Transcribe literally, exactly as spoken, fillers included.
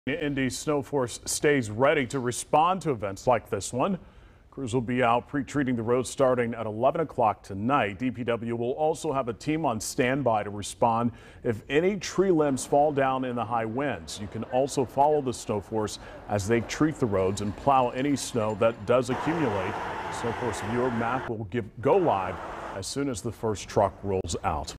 Indy Snow Force stays ready to respond to events like this one. Crews will be out pre-treating the roads starting at eleven o'clock tonight. D P W will also have a team on standby to respond if any tree limbs fall down in the high winds. You can also follow the Snow Force as they treat the roads and plow any snow that does accumulate. Snow Force viewer map will give, go live as soon as the first truck rolls out.